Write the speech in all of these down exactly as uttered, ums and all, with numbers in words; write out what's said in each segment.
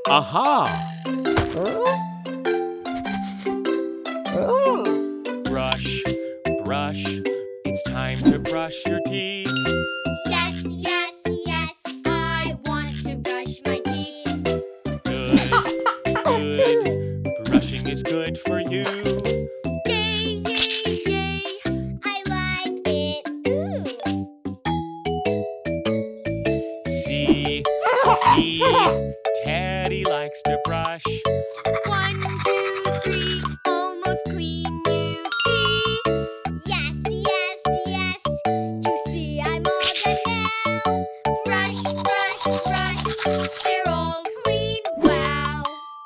Aha! Brush, brush, it's time to brush your teeth. Yes, yes, yes, I want to brush my teeth. Good, good, brushing is good for you. Yay, yay, yay, I like it. Ooh. See, see, Teddy likes to brush. One, two, three, almost clean, you see. Yes, yes, yes, you see I'm all done now. Brush, brush, brush, they're all clean, wow.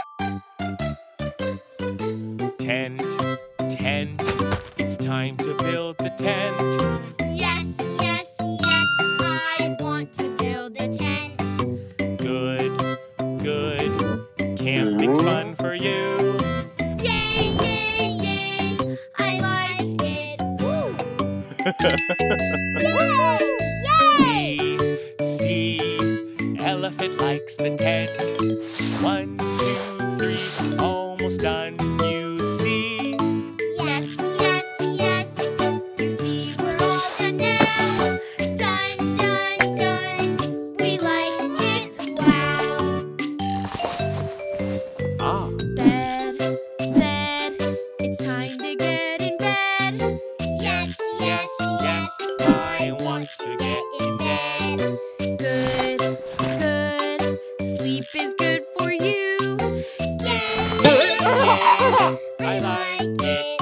Tent, tent, it's time to build the tent. Yes, yes, yes, I want to build a tent. Good, good, camping's fun for you. Yay, yay, yay, I like it. Woo. Yay, yay. See, see, elephant likes the tent. One, two, three, almost done, you see. Yes, yes, yes, you see we're all done now. Done, done, done, we like it, wow. Ah, Bed, bed, it's time to get in bed. Yes, yes, yes, I want to get in bed. Good, good, sleep is good for you. Yay, I like it.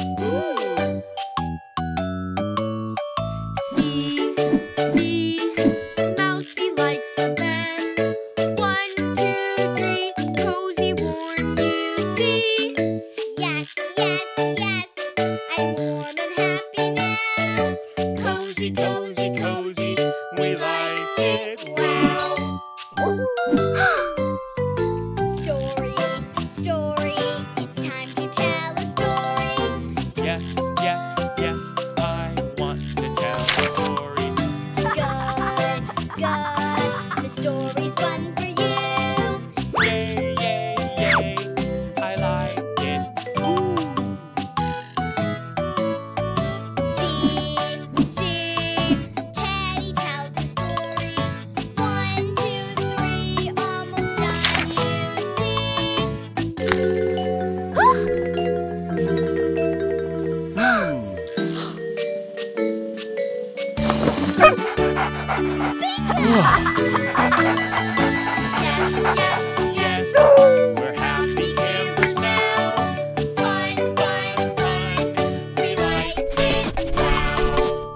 See, see, Mousy likes the bed. One, two, three, cozy, warm, you see. Yes, yes, yes, I'm warm and happy now. Cozy, cozy, cozy, we like it. Wow. Story, story, it's time to tell a story. Yes, yes, yes, I want to tell a story. Good, good, the story's fun for you. Yay, yay, yay, I like it. Ooh. See, see, Teddy tells the story. One, two, three, almost done, you see. Yes, yes, Yes, we're happy campers now. fun, fun, fun, we like it, wow.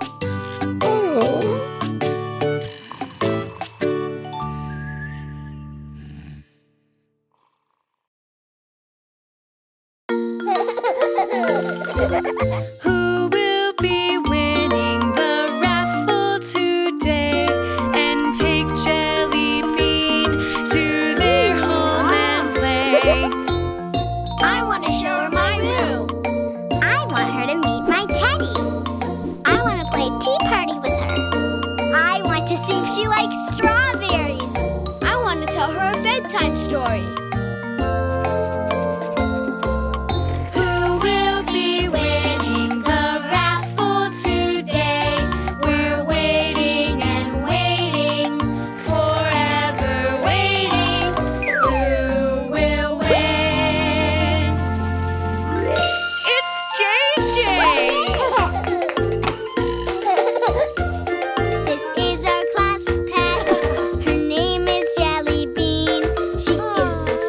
Who will be winning the raffle today and take Jelly Bean to their home and play? I want to show her my room. I want her to meet my Teddy. I want to play tea party with her. I want to see if she likes strawberries. I want to tell her a bedtime story. Who will be winning the raffle today? We're waiting and waiting, forever waiting. Who will win? It's J J! This is our class pet. Her name is Jelly Bean. She is the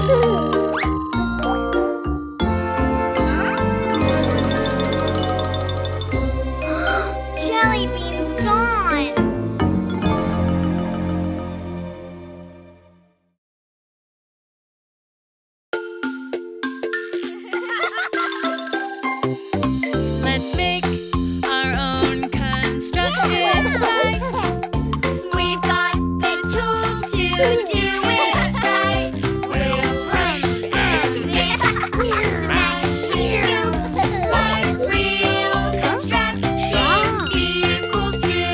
Jelly bean's gone. Let's make our own construction site. We've got the tools to do it right. We'll brush and mix, smash and scoop, like real construction equals do.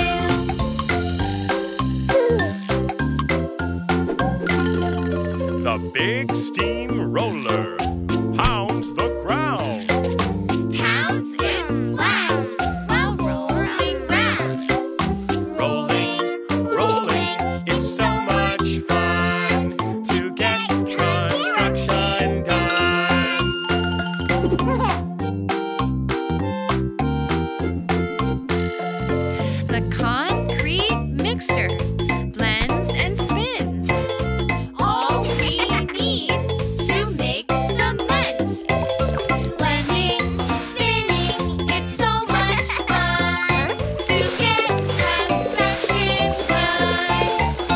The big steam roller pounds the ground. Pounds it flat while rolling round. Rolling, rolling, it's so much fun to get construction done. The concrete mixer blends and spins. All we need to make cement. Blending, spinning, it's so much fun to get construction done.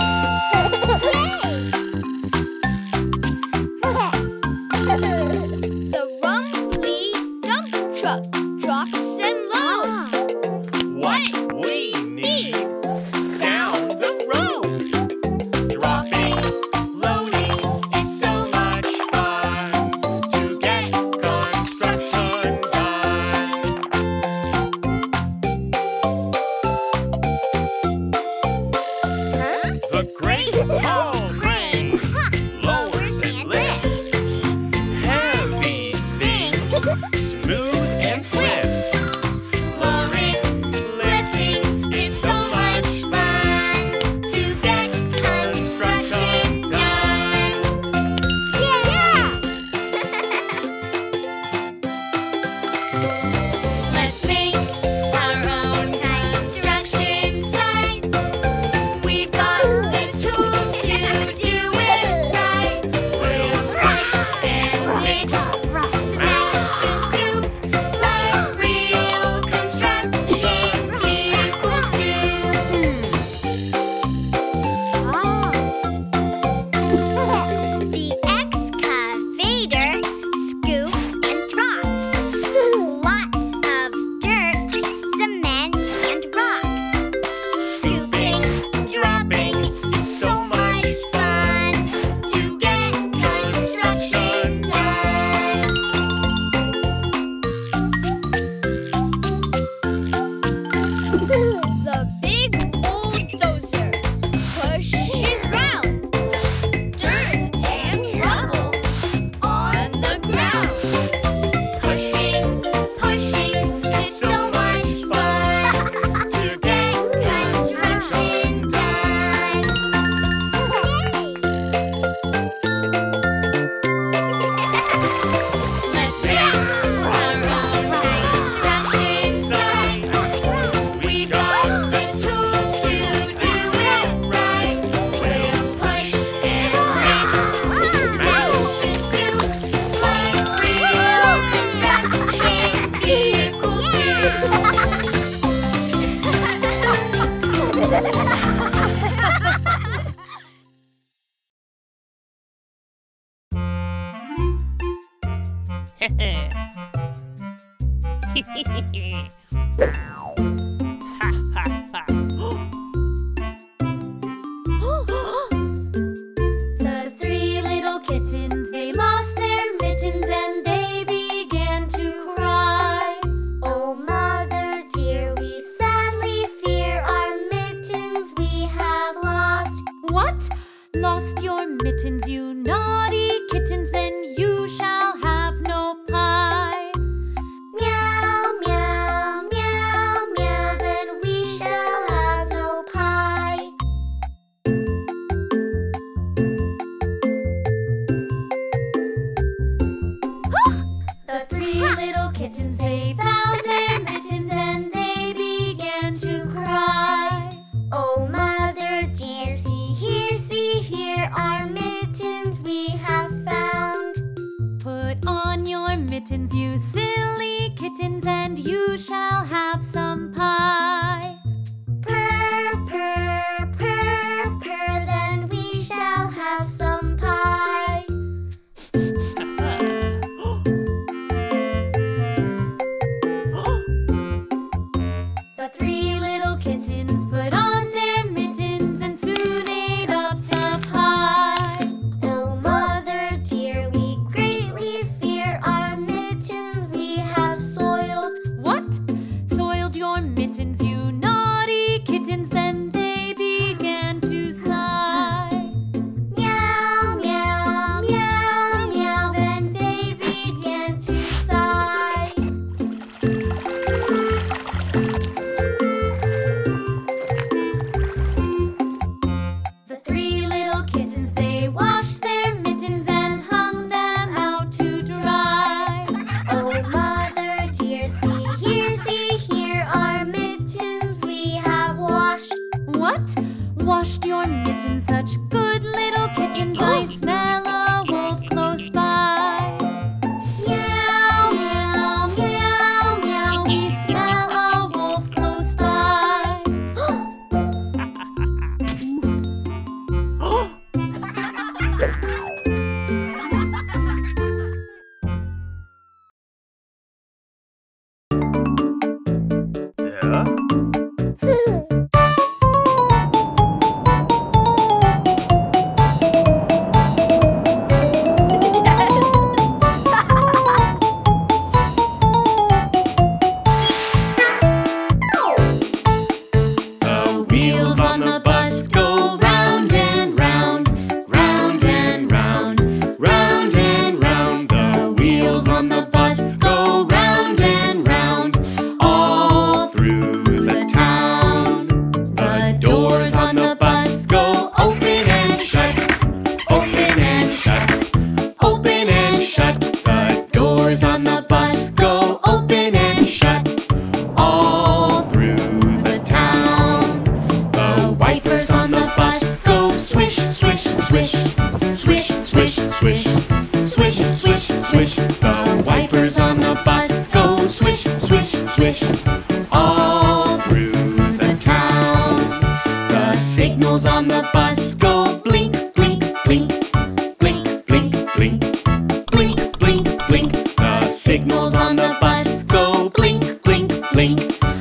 The rumbly dump truck, trucks and loads. What we need down the road. Dropping, loading, it's so much fun to get construction done. The great tall crane lowers and lifts heavy things, smooth and swift. Lowering, lifting, it's so much fun to get construction done. Let's make our own construction site. We've got the tools to do it right. We'll brush and mix, smash and scoop, like real construction equals do. The excavator scoops and drops lots of dirt, cement, and rocks. Scooping, dropping, it's so much fun to get construction done. The big bulldozer pushes round dirt and rubble on the ground. Pushing, pushing, it's so much fun to get construction done. Let's make our own construction site. We've got the tools to do it right. We'll push and mix, smash and scoop, like real construction equals do. The three little kittens, they lost their mittens and they began to cry. Oh, mother dear, we sadly fear our mittens we have lost. What? Lost your mittens, you naughty kittens, then you shall have no pie. Meow, meow, meow, meow, then we shall have kittens, you silly kittens, and you shall have some pie. Purr, purr, purr, purr, then we shall have some pie. The three little kittens put on their mittens and soon ate up the pie. Oh, mother dear, we greatly fear our mittens we have soiled. What? Soiled your mittens, you naughty kittens? Then they began to sigh. Meow, meow, meow, meow, then they began to sigh. The three little kittens, they washed their mittens and hung them out to dry. Oh, mother dear, see here, see here, our mittens we have washed. What? Washed your mittens, such good little kittens. I smell a wolf close by. Meow, meow, meow, meow. We smell a wolf close by. Yeah? The wheels on the bus go round and round, round and round, round and round. The wheels on the bus go round and round, all through the town. The doors on the bus go open and shut, open and shut, open and shut. The doors on the bus go open and shut, all through the town. The wipers on the bus go swish, swish, swish, swish, swish, swish, swish, swish, swish. The wipers on the bus go swish, swish, swish, all through the town. The signals on the bus go blink, blink, blink, blink, blink, blink, blink, blink, blink. The signals on the bus go blink, blink, blink,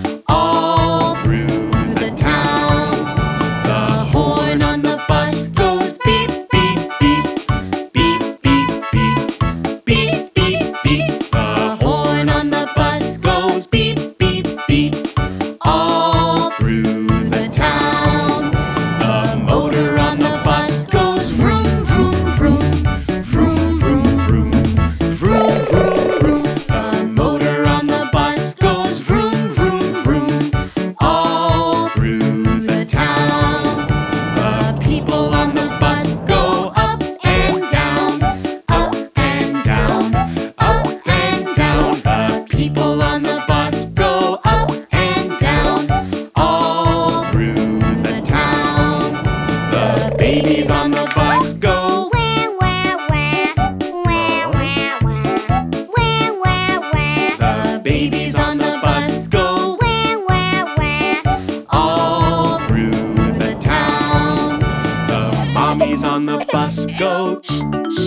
all through the town. The horn on the bus goes beep, beep, beep, beep, beep, beep, beep, beep, beep. The horn on the bus goes beep, beep, beep, all through the town. The motor on the bus goes vroom, vroom, vroom, vroom, vroom, vroom, vroom, vroom, vroom. The motor on the bus goes vroom, vroom, vroom, all through the town. The people on the bus go up and down, up and down, up and down. The people on the bus go up and down, all through the town. The babies on the bus go Wah, wah, wah, wah, wah, wah, wah, wah, wah. The babies on the bus go Wah, wah, wah. all through the town. The mommies on the bus go shh,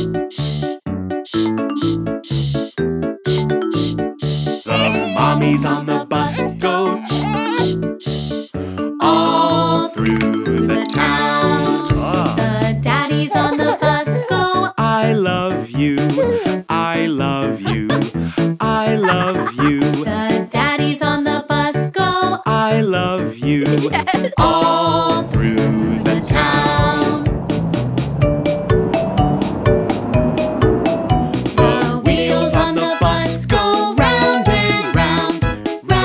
shh, shh, shh, shh. The mommies on the bus go shh, shh, all through the town. Ah. The daddies on the bus go I love you. I love you. I love you. The daddies on the bus go I love you. all through the town. The wheels on the bus go round and round, round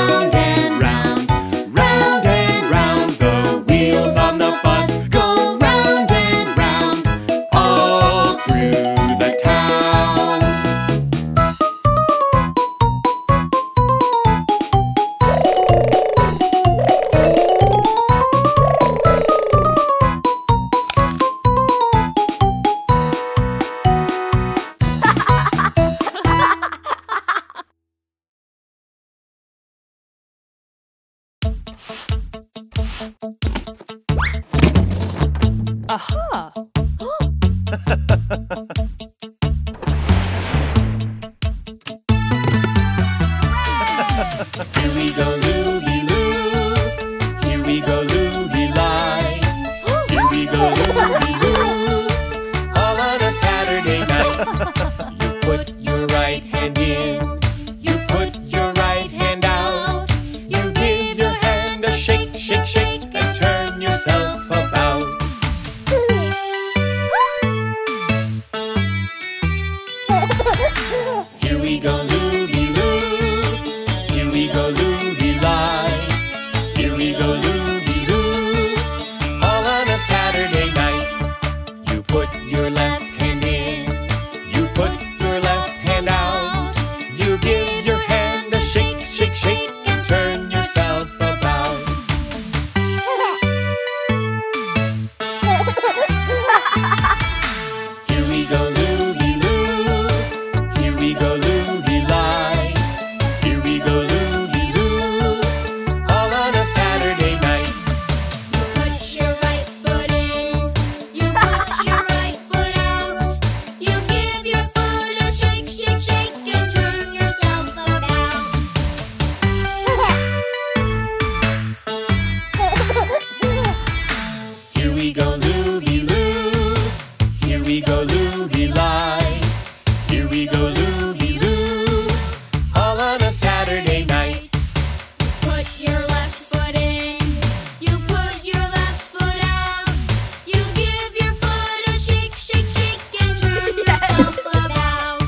Here we go, Looby-Loo, all on a Saturday night. Put your left foot in, you put your left foot out. You give your foot a shake, shake, shake, and turn yourself about.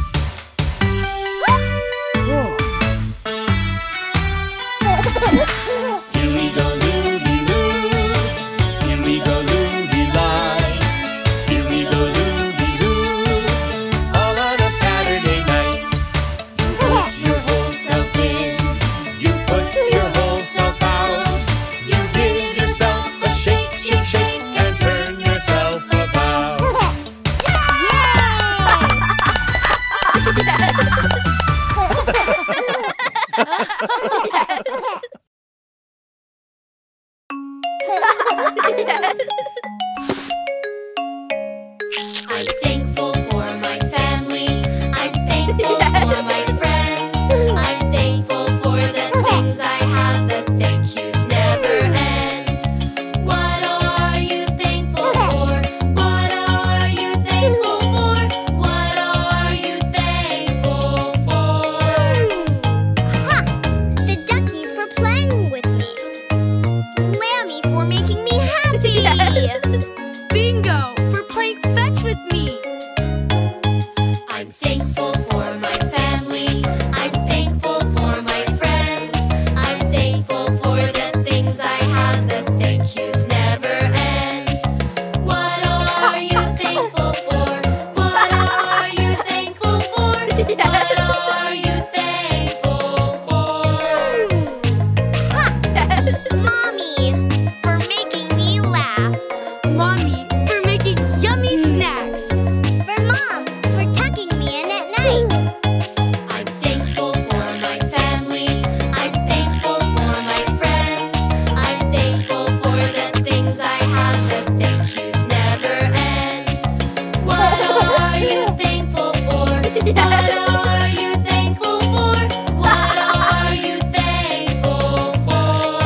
Here we go, Looby-Loo, here we go, Looby-Lie. Here we go, Looby-Loo, all on a Saturday night. You put your whole self in, you put your whole self out. You give yourself a shake, shake, shake, and turn yourself about. I'm thankful for my family. I'm thankful for my friends. I'm thankful for the things I have. The thank yous never end. What are you thankful for? What are you thankful for? What are you thankful for? The duckies for playing with me. Lammy for making me happy. Bingo for playing fetch with me. I'm thankful for my family. I'm thankful for my friends. I'm thankful for the things I have. The thank yous never end. What are you thankful for? What are you thankful for? What are you thankful for? Mommy for making me laugh. Mommy for making yummy snacks. For Mom for tucking me in at night. I'm thankful for my family. I'm thankful for my friends. I'm thankful for the things I have. The thank yous never end. What are you thankful for? What are you thankful for? What are you thankful for?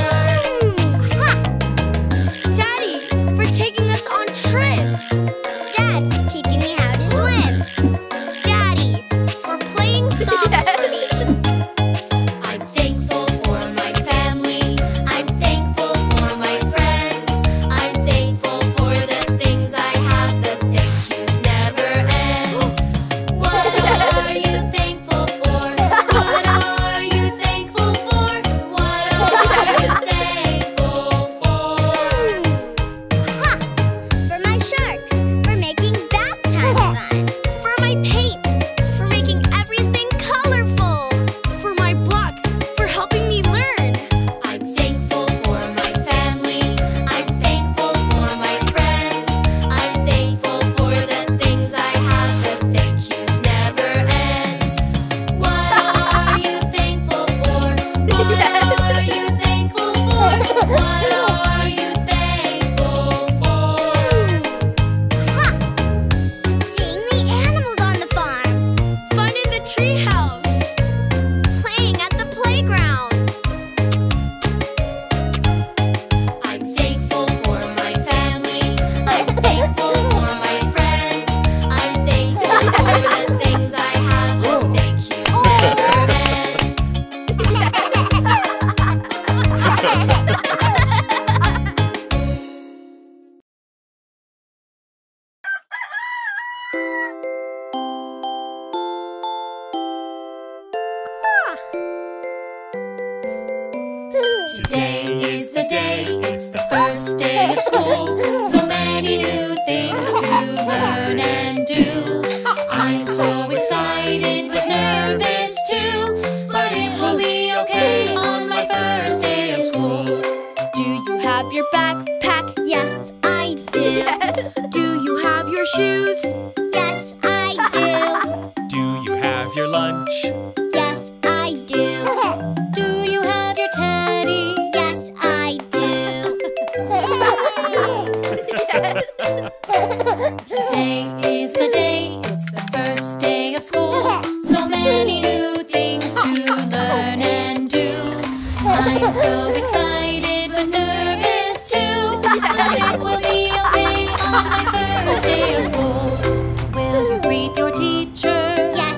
Daddy for taking us on trips. Dad for teaching me how to swim. Daddy for playing songs for me. I'm thankful for my family. I'm thankful for my friends. I'm thankful for the things I have. The thank yous never end. What are you thankful for? What are you thankful for? What are you thankful for? For my sharks, for making bath time fun. For my paints, for making everything colorful. For my blocks, for helping me learn. I'm thankful for my family. I'm thankful for my friends. I'm thankful for the things I have. The thank yous never end. What are you thankful for? What are you thankful for? What are you thankful for? Seeing the animals on the farm. Fun in the treehouse. Playing at the playground. I'm thankful for my family. I'm thankful for my friends. I'm thankful for the things I have. The thank yous never end. Today is the day, it's the first day of school. So many new things to learn and do. I'm so excited but nervous too. But it will be okay on my first day of school. Do you have your backpack? Yes, I do. Do you have your shoes? Yes, I do. Do you have your lunch? Yes, I do. Do you have your teddy? Yes, I do. Today is the day, it's the first day of school. So many new things to learn and do. I'm so excited but nervous too. But it will be okay on my first day of school. Will you greet your teacher? Yes,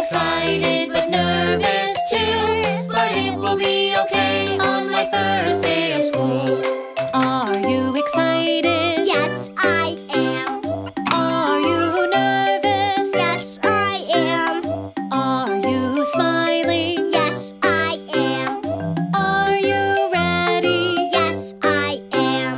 excited but nervous too, but it will be okay on my first day of school. Are you excited? Yes, I am. Are you nervous? Yes, I am. Are you smiling? Yes, I am. Are you ready? Yes, I am.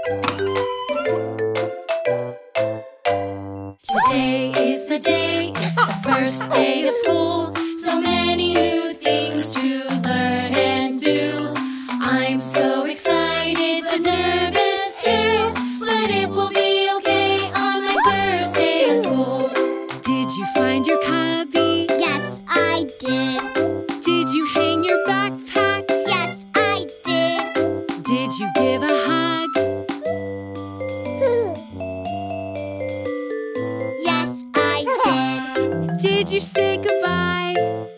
Today is the day, it's the first day of school. So many new things to learn and do. I'm so excited but nervous too, but it will be okay on my first day of school. Did you find your cubby? Yes, I did. Did you hang your backpack? Yes, I did. Did you give a hug? Yes, I did. Did you say goodbye?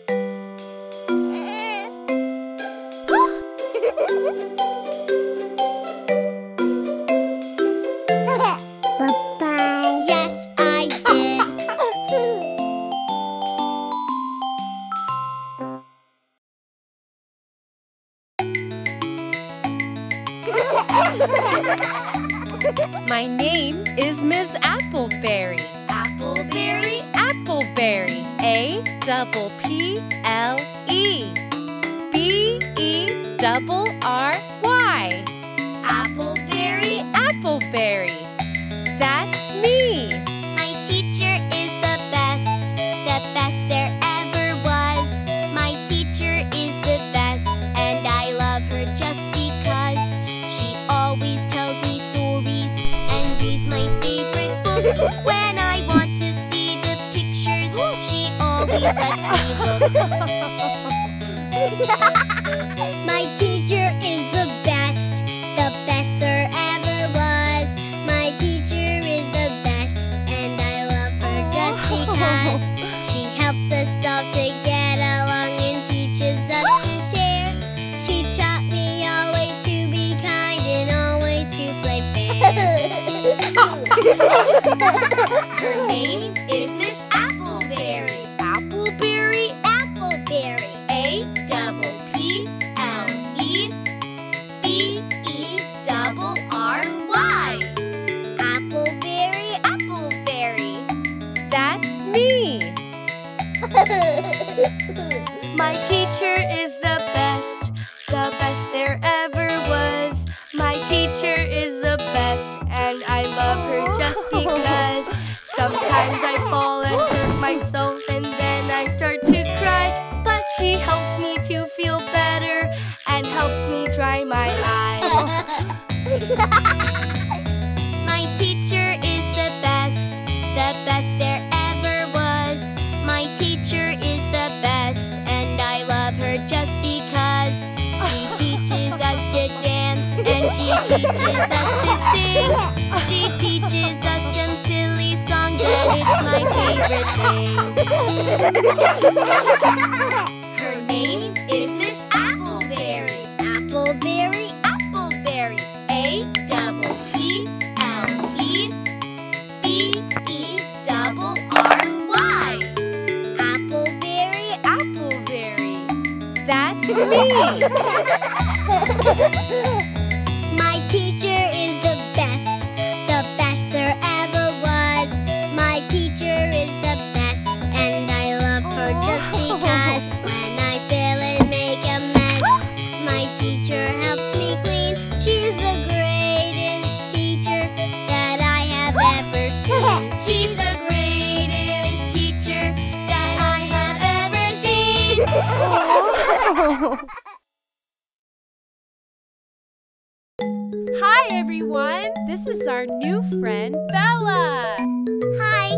Bye-bye. Yes, I did. My name is Miss Appleberry. Appleberry. Appleberry. A double P L E. B E double R Y. Appleberry. Appleberry. That's me. My teacher is the best, the best there ever was. My teacher is the best, and I love her just because. She always tells me stories and reads my favorite books. When I want to see the pictures, she always lets me look. My teacher is the best, the best there ever was. My teacher is the best, and I love her just because. She helps us all to get along and teaches us to share. She taught me always to be kind and always to play fair. Her name is Miss Appleberry. Appleberry. Appleberry. A double P L E B E double R Y. Appleberry. Appleberry. That's me. My teacher is the best, the best there ever was. My teacher is the best, and I love her just because. Sometimes I fall and hurt myself, and then I start to cry. But she helps me to feel better and helps me dry my eyes. My teacher is the best, the best there ever was. My teacher is the best, and I love her just because. She teaches us to dance, and she teaches us to sing. She teaches us some silly songs, and it's my favorite thing. Her name is Miss Appleberry. Appleberry. Appleberry. A double P L E B E double R Y. Appleberry. Appleberry. That's me. My teacher is the best, the best there ever was. My teacher is the best, and I love her just because. When I fail and make a mess, my teacher helps me clean. She's the greatest teacher that I have ever seen. She's the greatest teacher that I have ever seen. Hi, everyone. This is our new friend, Bella. Hi.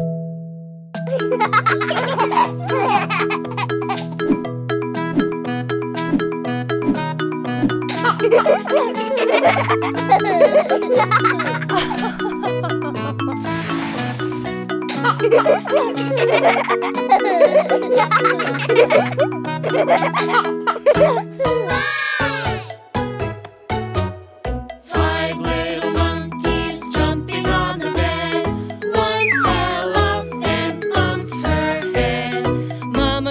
Five little monkeys jumping on the bed. One fell off and bumped her head. Mama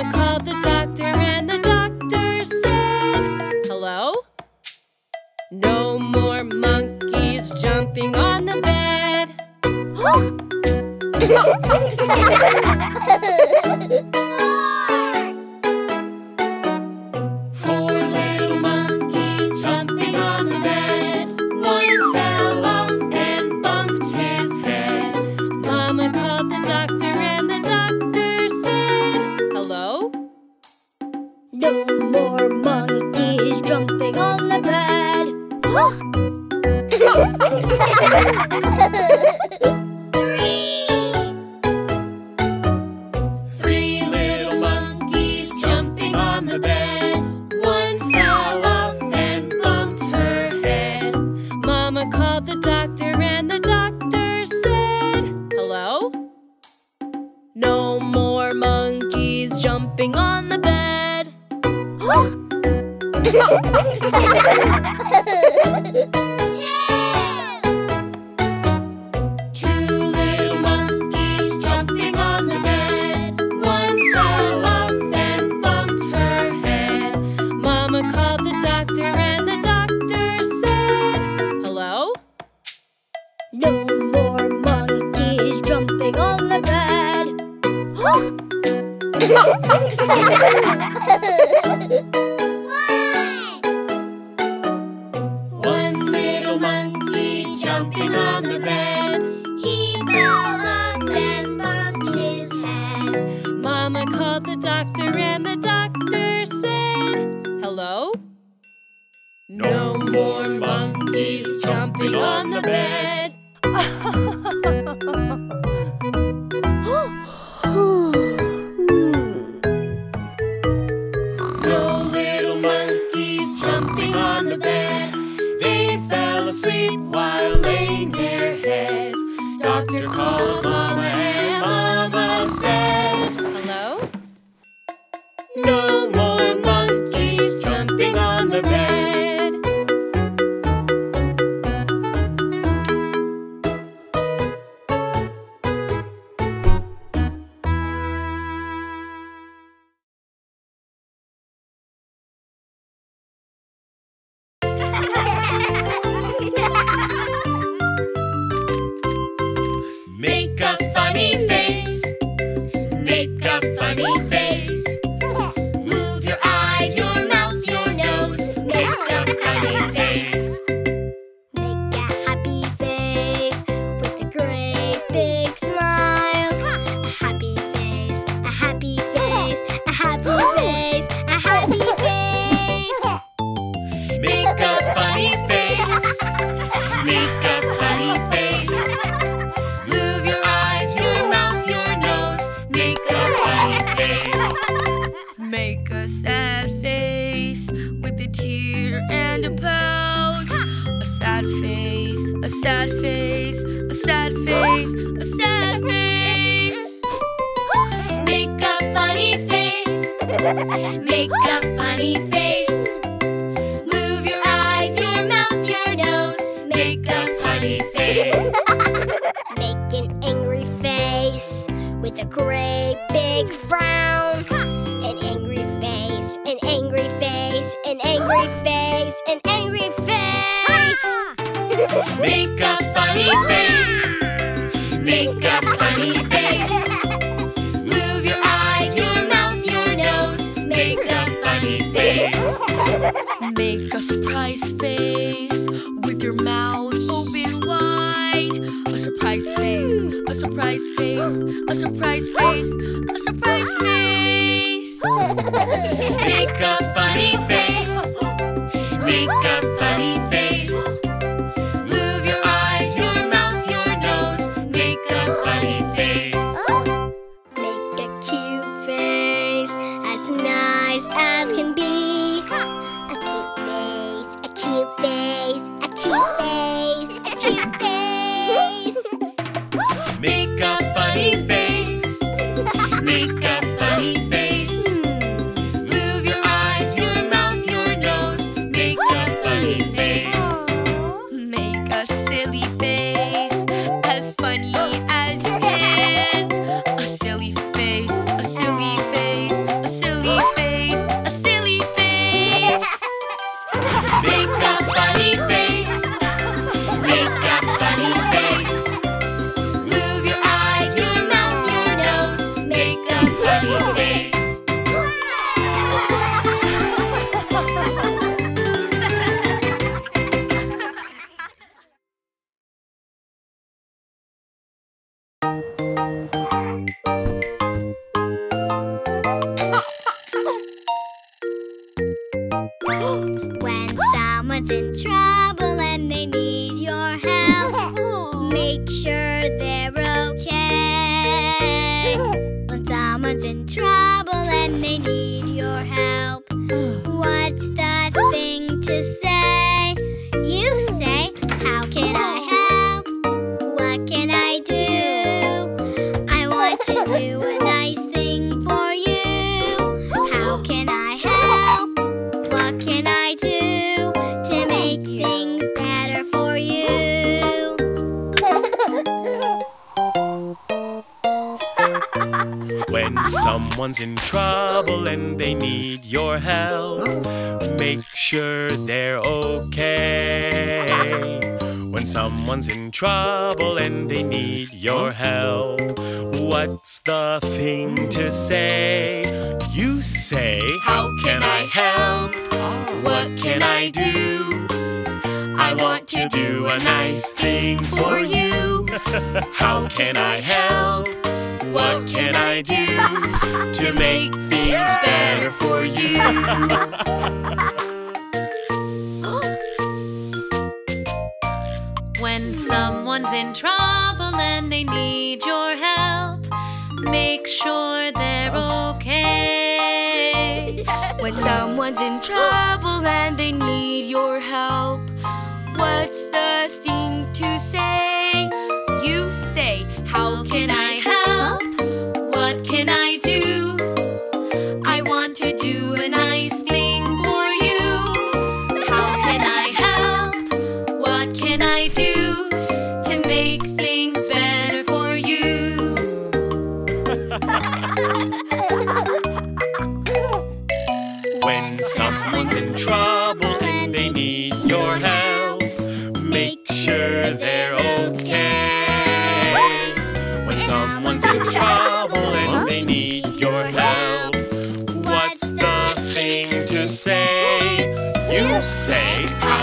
Four little monkeys jumping on the bed. One fell off and bumped his head. Mama called the doctor and the doctor said, "Hello?" No more monkeys jumping on the bed. Three little monkeys jumping on the bed. One fell off and bumped her head. Mama called the doctor and the doctor said, "Hello?" No more monkeys jumping on the bed. Two little monkeys jumping on the bed. One fell off and bumped her head. Mama called the doctor and the doctor said, "Hello?" No more monkeys jumping on the bed. One little monkey jumping on the bed. He fell off and bumped his head. Mama called the doctor and the doctor said, "Hello?" No more monkeys jumping on the bed. No little monkeys jumping on the bed. They fell asleep while laying their heads. Doctor called Mama and Mama said, "Hello?" No more monkeys jumping on the bed. Make a funny face. Make a funny face. Move your eyes, your mouth, your nose. Make a funny face. Make a happy face with a great big smile. A happy face, a happy face, a happy face, a happy face. Make a funny face. Make a funny face. Move your eyes, your mouth, your nose. Make a funny face. Make a sad face with a tear and a pout. A sad face, a sad face, a sad face, a sad face. Make a funny face. Make a funny face. Move your eyes, your mouth, your nose. Make a funny face. Make an angry face with a great big frown. An angry face, an angry face, an angry face, an angry face. Make a funny face. Make a funny face. Move your eyes, your mouth, your nose. Make a funny face. Make a surprise face with your mouth open wide. A surprise face, a surprise face, a surprise face, a surprise face. Make a funny face. Make a funny face. Move your eyes, your mouth, your nose. Make a funny face. Make a cute face as nice as can be. A cute face, a cute face, a cute face, a cute face. Make a funny face. Make a funny face. Move your eyes, your mouth, your nose. Make a funny face. Make a silly face as funny as you can. A silly face, a silly face, a silly face, a silly face. Make a funny face. Make a funny face. Move someone's in trouble and they need your help, make sure they're okay. When someone's in trouble and they need your help, what's the thing to say? You say, how can I help? What can I do? I want to do a nice thing for you. How can I help? What can I do to make things better for you? When someone's in trouble and they need your help, make sure they're okay. When someone's in trouble and they need your help, what's the thing to say? You say, how can I help? What can I do? I want to do a nice thing for you. How can I help? What can I do to make things better for you? When someone's in trouble and they need your help, make sure they're okay. When someone's in trouble and they need your help, what's the thing to say? You say, how can I help? What can I do? I want to do a nice thing for you. How can I help? What can I do to make things better for you? When someone's in trouble and they need your help, make sure they're okay. When someone's in trouble and they need your help, what's the thing to say? You say, how